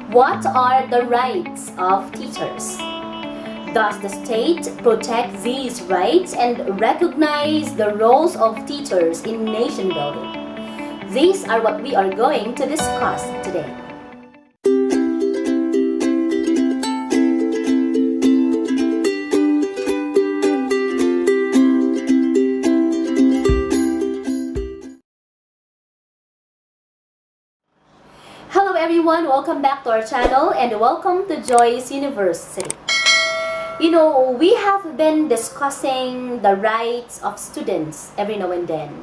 What are the rights of teachers? Does the state protect these rights and recognize the roles of teachers in nation building? These are what we are going to discuss today. Hello everyone, welcome back to our channel and welcome to Joyce University. You know, we have been discussing the rights of students every now and then.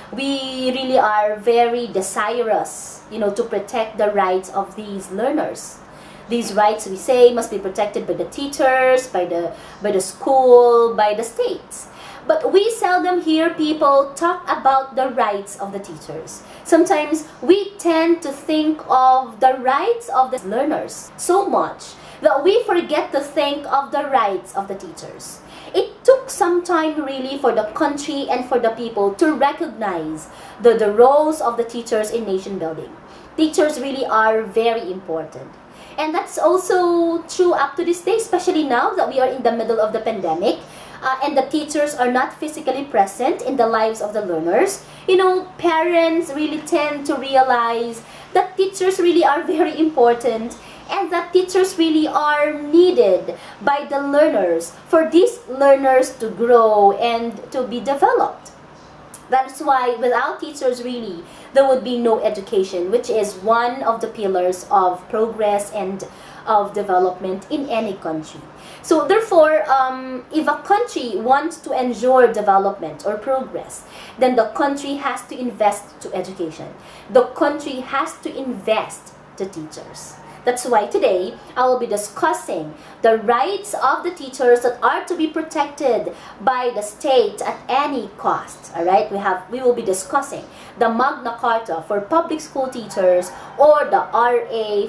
We really are very desirous, to protect the rights of these learners. These rights, we say, must be protected by the teachers, by the school, by the states. But we seldom hear people talk about the rights of the teachers. Sometimes we tend to think of the rights of the learners so much that we forget to think of the rights of the teachers. It took some time really for the country and for the people to recognize the roles of the teachers in nation building. Teachers really are very important. And that's also true up to this day, especially now that we are in the middle of the pandemic. And the teachers are not physically present in the lives of the learners. Parents really tend to realize that teachers really are very important and that teachers really are needed by the learners for these learners to grow and to be developed. That's why without teachers really, there would be no education, which is one of the pillars of progress and of development in any country. So therefore, if a country wants to ensure development or progress, then the country has to invest to education. The country has to invest to teachers. That's why today, I will be discussing the rights of the teachers that are to be protected by the state at any cost. Alright, we will be discussing the Magna Carta for public school teachers, or the RA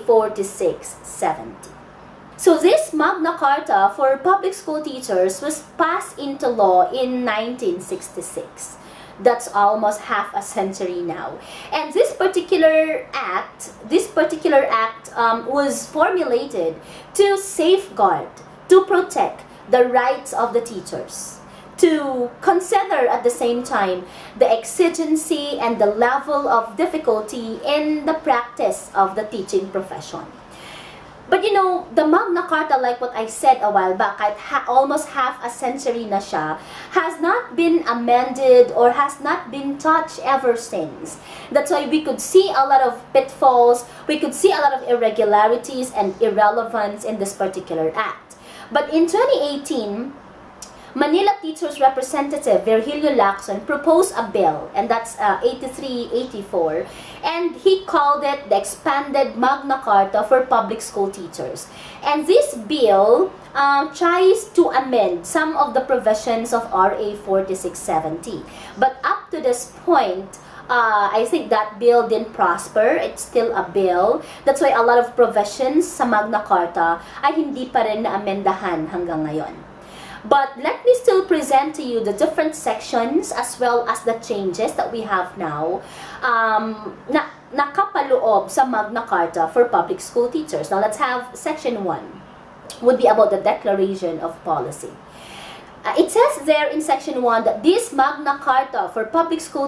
4670. So this Magna Carta for public school teachers was passed into law in 1966. That's almost half a century now. And this particular act was formulated to safeguard, to protect the rights of the teachers, to consider at the same time the exigency and the level of difficulty in the practice of the teaching profession. But the Magna Carta, like what I said a while back, almost half a century na siya, has not been amended or has not been touched ever since. That's why we could see a lot of pitfalls, we could see a lot of irregularities and irrelevance in this particular act. But in 2018, Manila Teachers Representative Virgilio Lacson proposed a bill, and that's 8384, and he called it the Expanded Magna Carta for Public School Teachers. And this bill tries to amend some of the provisions of RA 4670. But up to this point, I think that bill didn't prosper. It's still a bill. That's why a lot of provisions sa Magna Carta ay hindi pa rin na-amendahan hanggang ngayon. But let me still present to you the different sections as well as the changes that we have now na nakapaloob sa Magna Carta for public school teachers. Now let's have section 1, would be about the Declaration of Policy. It says there in section 1 that this Magna Carta for public school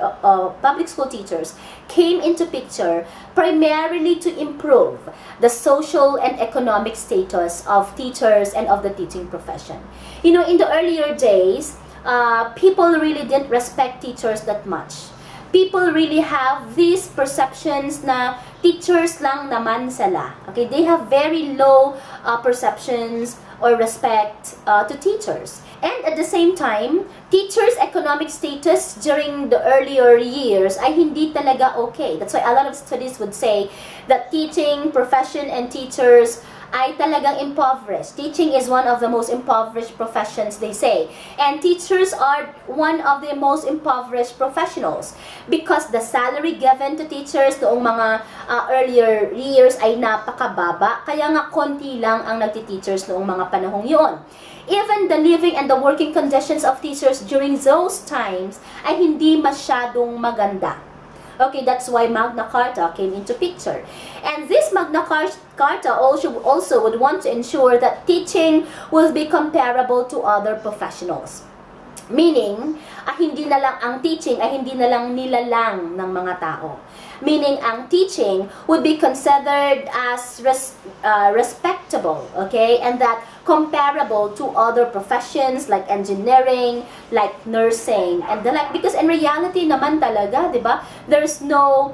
teachers came into picture primarily to improve the social and economic status of teachers and of the teaching profession. In the earlier days, people really didn't respect teachers that much. People really have these perceptions na teachers lang naman sila. Okay, they have very low perceptions or respect to teachers. And at the same time, teachers' economic status during the earlier years ay hindi talaga okay. That's why a lot of studies would say that teaching profession and teachers ay talagang impoverished. Teaching is one of the most impoverished professions, they say. And teachers are one of the most impoverished professionals because the salary given to teachers noong mga earlier years ay napakababa. Kaya nga konti lang ang nagti-teachers noong mga panahong yun. Even the living and the working conditions of teachers during those times ay hindi masyadong maganda. Okay, that's why Magna Carta came into picture. And this Magna Carta also would want to ensure that teaching will be comparable to other professionals. Meaning, hindi na lang ang teaching ay hindi na lang nilalang ng mga tao. Meaning, ang teaching would be considered as respectable, okay? And that comparable to other professions like engineering, like nursing, and the like. Because in reality naman talaga, di ba? There's no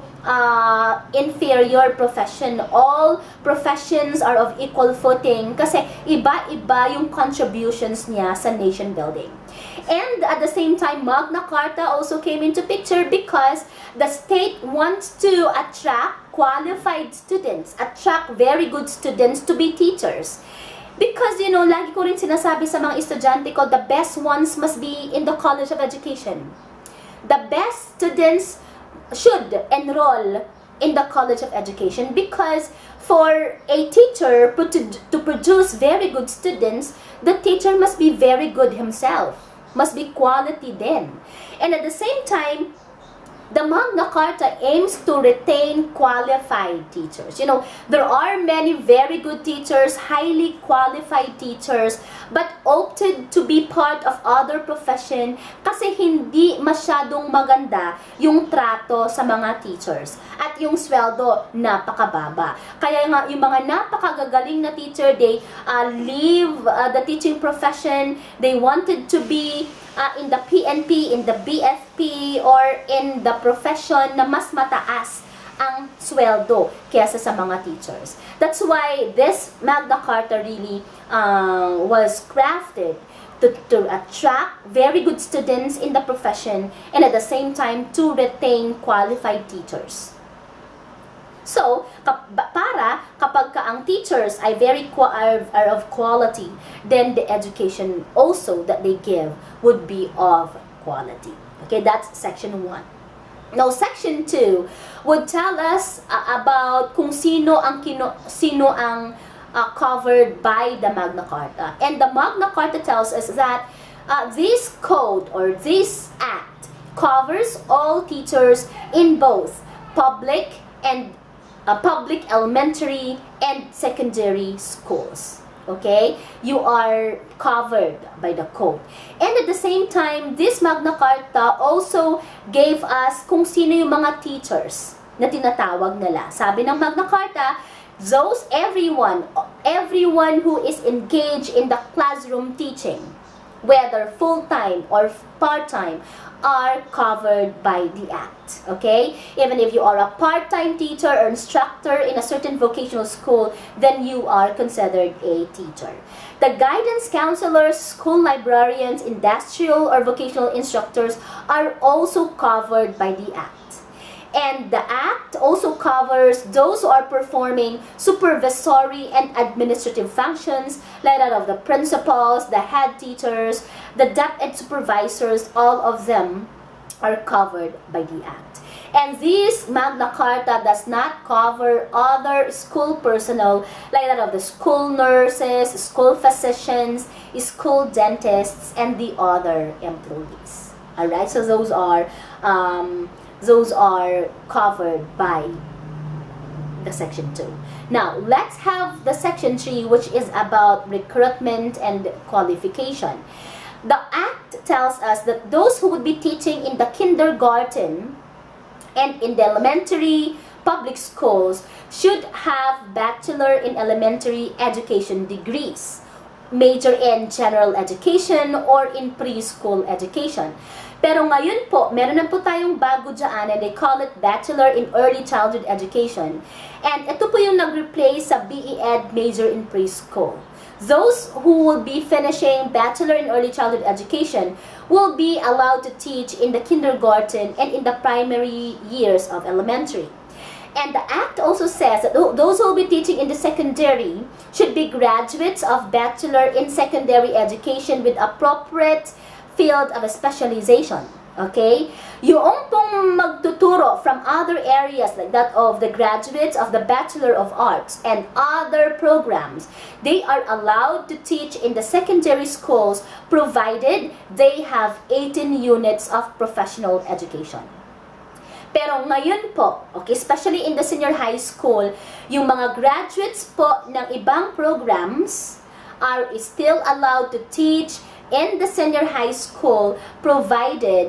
inferior profession. All professions are of equal footing kasi iba-iba yung contributions niya sa nation building. And at the same time, Magna Carta also came into picture because the state wants to attract qualified students, attract very good students to be teachers. Because, you know, lagi ko rin sinasabi sa mga estudyante ko, the best ones must be in the College of Education. The best students should enroll in the College of Education because for a teacher to produce very good students, the teacher must be very good himself. Must be quality then. And at the same time, the Magna Carta aims to retain qualified teachers. You know, there are many very good teachers, highly qualified teachers, but opted to be part of other profession kasi hindi masyadong maganda yung trato sa mga teachers. At yung sweldo, napakababa. Kaya nga, yung mga napakagagaling na teacher, they leave the teaching profession. They wanted to be in the PNP, in the BFP, or in the profession na mas mataas ang sweldo kaysa sa mga teachers. That's why this Magna Carta really was crafted to attract very good students in the profession and at the same time to retain qualified teachers. So, para kapag ang teachers ay are of quality, then the education also that they give would be of quality. Okay, that's section 1. Now, section 2 would tell us about kung sino ang covered by the Magna Carta. And the Magna Carta tells us that this code or this act covers all teachers in both public elementary and secondary schools. Okay? You are covered by the code. And at the same time, this Magna Carta also gave us kung sino yung mga teachers na tinatawag nila. Sabi ng Magna Carta, everyone who is engaged in the classroom teaching, whether full-time or part-time, are covered by the act. Okay? Even if you are a part-time teacher or instructor in a certain vocational school, then you are considered a teacher. The guidance counselors, school librarians, industrial or vocational instructors are also covered by the act. And the act also covers those who are performing supervisory and administrative functions, like that of the principals, the head teachers, the DepEd supervisors, all of them are covered by the act. And this Magna Carta does not cover other school personnel, like that of the school nurses, school physicians, school dentists, and the other employees. Alright, so those are covered by the section 2. Now, let's have the section 3, which is about recruitment and qualification. The act tells us that those who would be teaching in the kindergarten and in the elementary public schools should have Bachelor in Elementary Education degrees, major in general education or in preschool education. Pero ngayon po, meron na po tayong bago dyan and they call it Bachelor in Early Childhood Education. And ito po yung nag-replace sa BEd Major in Preschool. Those who will be finishing Bachelor in Early Childhood Education will be allowed to teach in the kindergarten and in the primary years of elementary. And the act also says that those who will be teaching in the secondary should be graduates of Bachelor in Secondary Education with appropriate field of specialization. Okay? Yung pong magtuturo from other areas like that of the graduates of the Bachelor of Arts and other programs, they are allowed to teach in the secondary schools provided they have 18 units of professional education. Pero ngayon po, okay, especially in the senior high school, yung mga graduates po ng ibang programs are still allowed to teach in the senior high school provided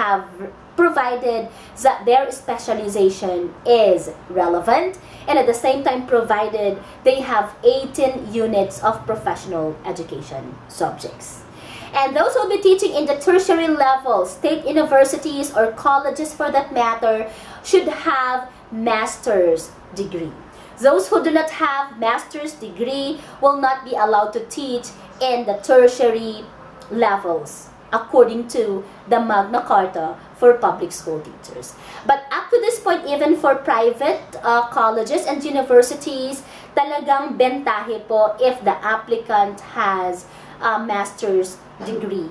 that their specialization is relevant, and at the same time provided they have 18 units of professional education subjects. And those who will be teaching in the tertiary level, state universities or colleges for that matter, should have master's degree. Those who do not have master's degree will not be allowed to teach in the tertiary levels according to the Magna Carta for public school teachers. But up to this point, even for private colleges and universities, talagang bentahe po if the applicant has a master's degree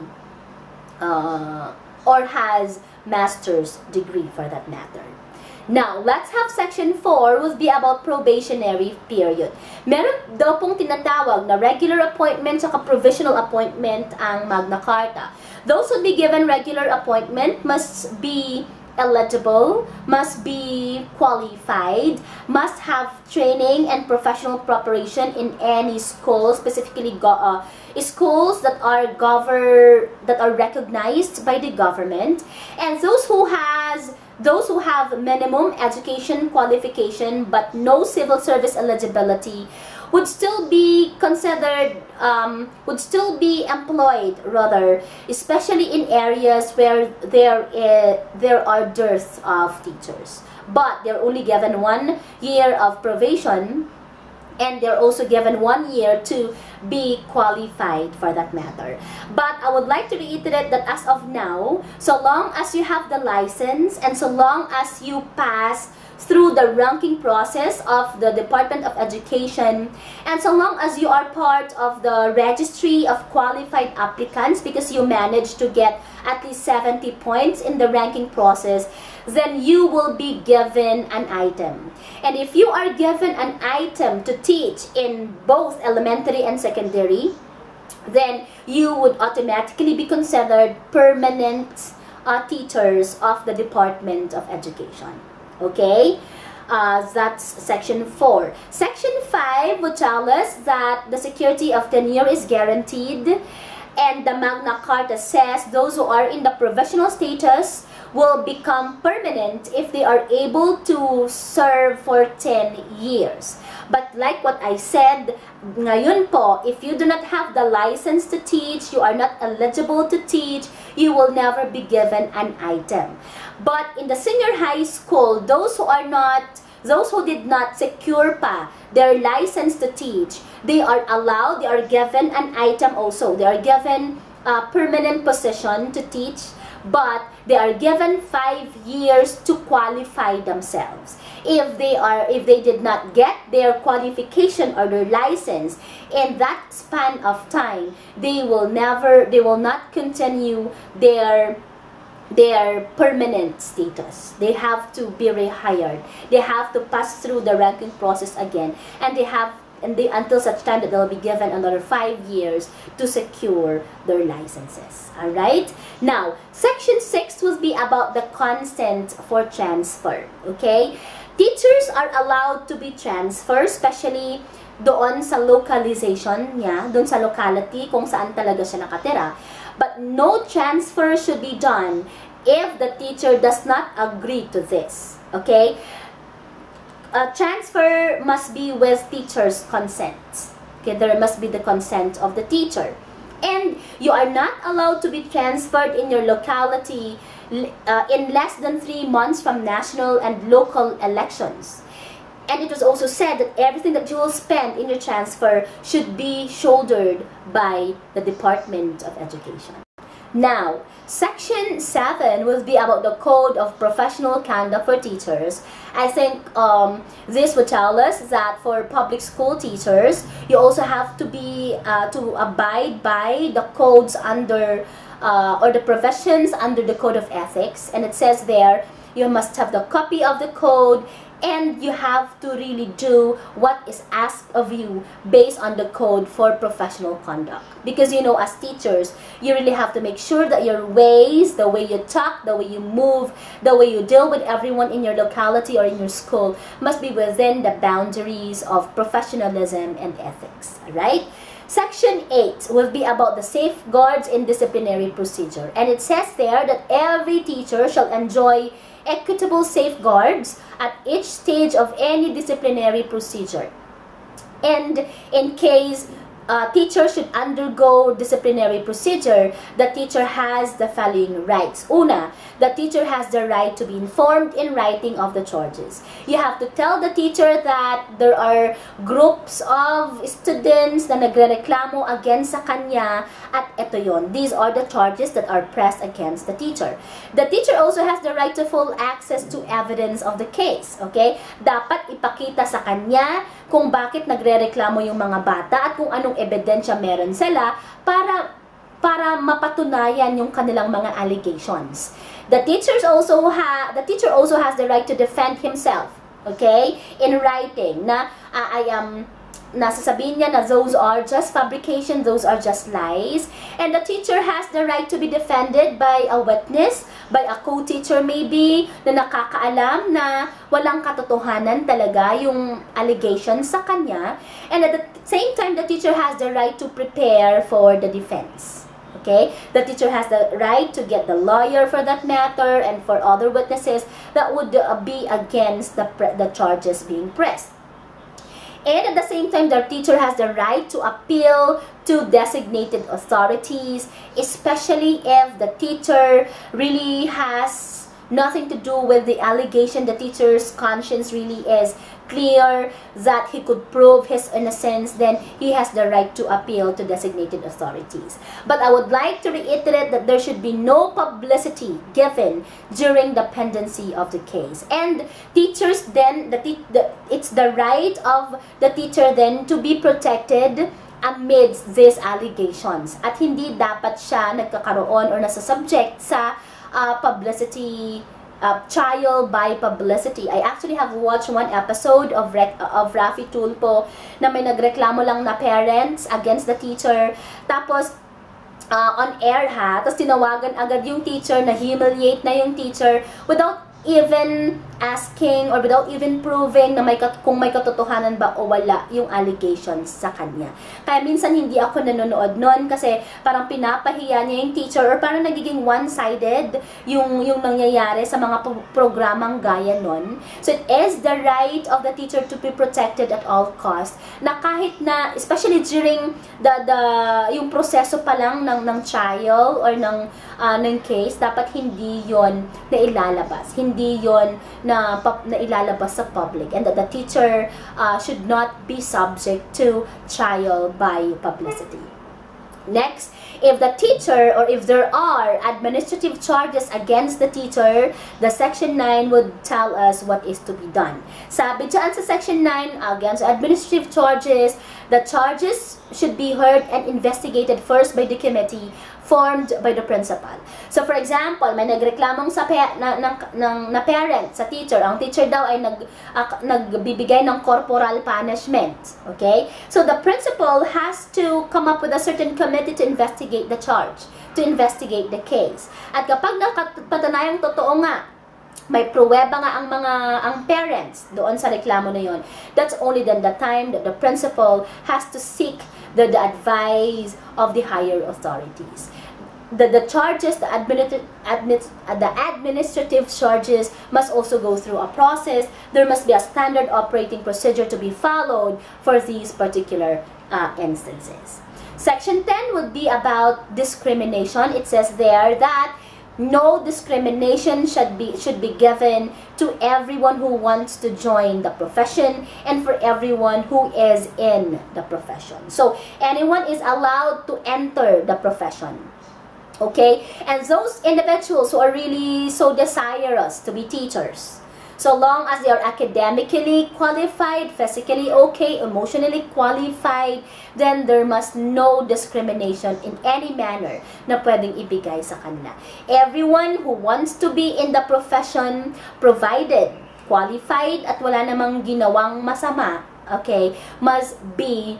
or has master's degree for that matter. Now, let's have section 4 will be about probationary period. Meron daw pong tinatawag na regular appointment at provisional appointment ang Magna Carta. Those who be given regular appointment must be eligible, must be qualified, must have training and professional preparation in any school, specifically schools that are recognized by the government, and those who have minimum education qualification but no civil service eligibility would still be considered, would still be employed rather, especially in areas where there are dearth of teachers. But they're only given 1 year of probation, and they're also given 1 year to be qualified for that matter. But I would like to reiterate that as of now, so long as you have the license and so long as you pass through the ranking process of the Department of Education, and so long as you are part of the registry of qualified applicants because you managed to get at least 70 points in the ranking process, then you will be given an item. And if you are given an item to teach in both elementary and secondary, then you would automatically be considered permanent teachers of the Department of Education. Okay? That's section 4. Section 5 would tell us that the security of tenure is guaranteed, and the Magna Carta says those who are in the provisional status will become permanent if they are able to serve for 10 years. But like what I said, ngayon po, if you do not have the license to teach, you are not eligible to teach, you will never be given an item. But in the senior high school, those who did not secure pa their license to teach, they are allowed, they are given an item also. They are given a permanent position to teach, but they are given 5 years to qualify themselves. If they did not get their qualification or their license in that span of time, they will not continue their permanent status. They have to be rehired. They have to pass through the ranking process again, and until such time that they'll be given another 5 years to secure their licenses. Alright? Now, section 6 will be about the consent for transfer. Okay? Teachers are allowed to be transferred, especially doon sa localization niya, doon sa locality kung saan talaga siya nakatira. But no transfer should be done if the teacher does not agree to this. Okay? A transfer must be with teacher's consent. Okay, there must be the consent of the teacher. And you are not allowed to be transferred in your locality in less than 3 months from national and local elections. And it was also said that everything that you will spend in your transfer should be shouldered by the Department of Education. Now, section 7 will be about the Code of Professional Conduct for Teachers. I think this would tell us that for public school teachers, you also have to be to abide by the codes under or the professions under the Code of Ethics. And it says there, you must have the copy of the code And you have to really do what is asked of you based on the code for professional conduct. Because you know, as teachers, you really have to make sure that your ways, the way you talk, the way you move, the way you deal with everyone in your locality or in your school must be within the boundaries of professionalism and ethics. Alright? Section 8 will be about the safeguards in disciplinary procedure. And it says there that every teacher shall enjoy equitable safeguards at each stage of any disciplinary procedure. And in case teacher should undergo disciplinary procedure, the teacher has the following rights. Una, the teacher has the right to be informed in writing of the charges. You have to tell the teacher that there are groups of students na nagrereklamo against sa kanya at ito yon. These are the charges that are pressed against the teacher. The teacher also has the right to full access to evidence of the case. Okay? Dapat ipakita sa kanya kung bakit nagrereklamo yung mga bata at kung anong ebidensya meron sila para mapatunayan yung kanilang mga allegations. The teacher also has the right to defend himself, okay? In writing na nasasabihin niya na those are just fabrications, those are just lies. And the teacher has the right to be defended by a witness, by a co-teacher maybe, na nakakaalam na walang katotohanan talaga yung allegations sa kanya. And at the same time, the teacher has the right to prepare for the defense. Okay? The teacher has the right to get the lawyer for that matter and for other witnesses that would be against the charges being pressed. And at the same time, the teacher has the right to appeal to designated authorities, especially if the teacher really has nothing to do with the allegation. The teacher's conscience really is clear that he could prove his innocence, then he has the right to appeal to designated authorities. But I would like to reiterate that there should be no publicity given during the pendency of the case. And teachers then, it's the right of the teacher then to be protected amidst these allegations. At hindi dapat siya nagkakaroon or nasa subject sa publicity, trial by publicity. I actually have watched one episode of Raffy Tulpo na may nagreklamo lang na parents against the teacher. Tapos, on air ha, tapos tinawagan agad yung teacher, na humiliate na yung teacher without even asking or without even proving na kung may katotohanan ba o wala yung allegations sa kanya. Kaya minsan hindi ako nanonood nun kasi parang pinapahiya niya yung teacher or parang nagiging one-sided yung nangyayari sa mga programang gaya nun. So it is the right of the teacher to be protected at all costs, na kahit na, especially during yung proseso pa lang ng trial or ng case, dapat hindi yon na ilalabas. Hindi yon na ilalabas sa public, and that the teacher should not be subject to trial by publicity. Next, if the teacher or if there are administrative charges against the teacher, the Section 9 would tell us what is to be done. Sabi dyan sa Section 9, against administrative charges, the charges should be heard and investigated first by the committee formed by the principal. So for example, may nagreklamong sa parent sa teacher. Ang teacher daw ay nagbibigay ng corporal punishment. Okay? So the principal has to come up with a certain committee to investigate the charge, to investigate the case. At kapag nakapatunayang totoo nga, may pruweba nga ang parents doon sa reklamo na yon, that's only then the time that the principal has to seek the advice of the higher authorities. The charges, the administrative charges must also go through a process. There must be a standard operating procedure to be followed for these particular instances. Section 10 would be about discrimination. It says there that no discrimination should be given to everyone who wants to join the profession and for everyone who is in the profession. So anyone is allowed to enter the profession. Okay? And those individuals who are really so desirous to be teachers, so long as they are academically qualified, physically okay, emotionally qualified, then there must no discrimination in any manner na pwedeng ibigay sa kanila. Everyone who wants to be in the profession, provided qualified at wala namang ginawang masama, okay, must be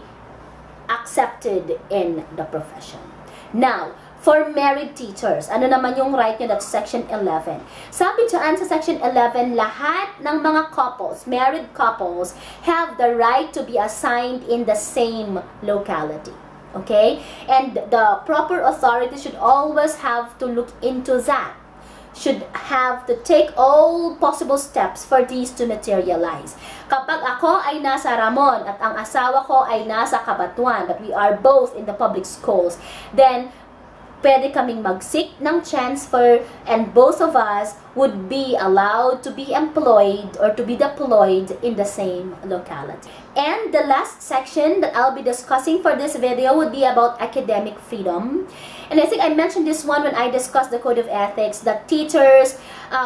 accepted in the profession. Now, for married teachers, ano naman yung right nyo? That's section 11. Sabi dyan sa section 11, lahat ng mga couples, married couples, have the right to be assigned in the same locality. Okay? And the proper authority should always have to look into that. Should have to take all possible steps for these to materialize. Kapag ako ay nasa Ramon at ang asawa ko ay nasa Cabanatuan, but we are both in the public schools, then pwede kaming mag-seek ng transfer and both of us would be allowed to be employed or to be deployed in the same locality. And the last section that I'll be discussing for this video would be about academic freedom. And I think I mentioned this one when I discussed the Code of Ethics, that teachers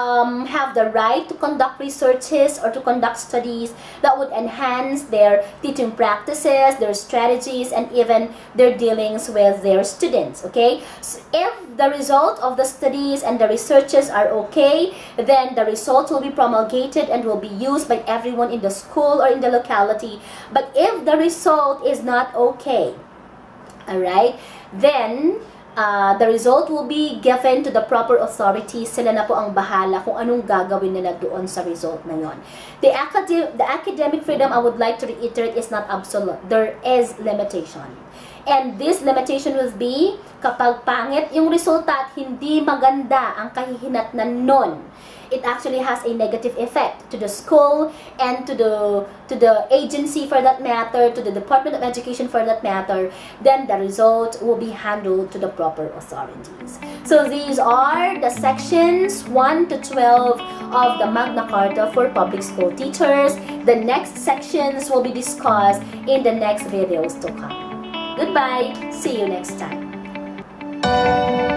have the right to conduct researches or to conduct studies that would enhance their teaching practices, their strategies, and even their dealings with their students, okay? So if the result of the studies and the researches are okay, then the results will be promulgated and will be used by everyone in the school or in the locality. But if the result is not okay, alright, then the result will be given to the proper authorities. Sila na po ang bahala kung anong gagawin nila doon sa result na yon. The academic freedom, I would like to reiterate, is not absolute. There is limitation. And this limitation will be kapag pangit yung resulta at hindi maganda ang kahihinatnan nun, it actually has a negative effect to the school and to the agency for that matter, to the Department of Education for that matter, then the result will be handled to the proper authorities. So these are the sections 1 to 12 of the Magna Carta for public school teachers. The next sections will be discussed in the next videos to come. Goodbye. See you next time.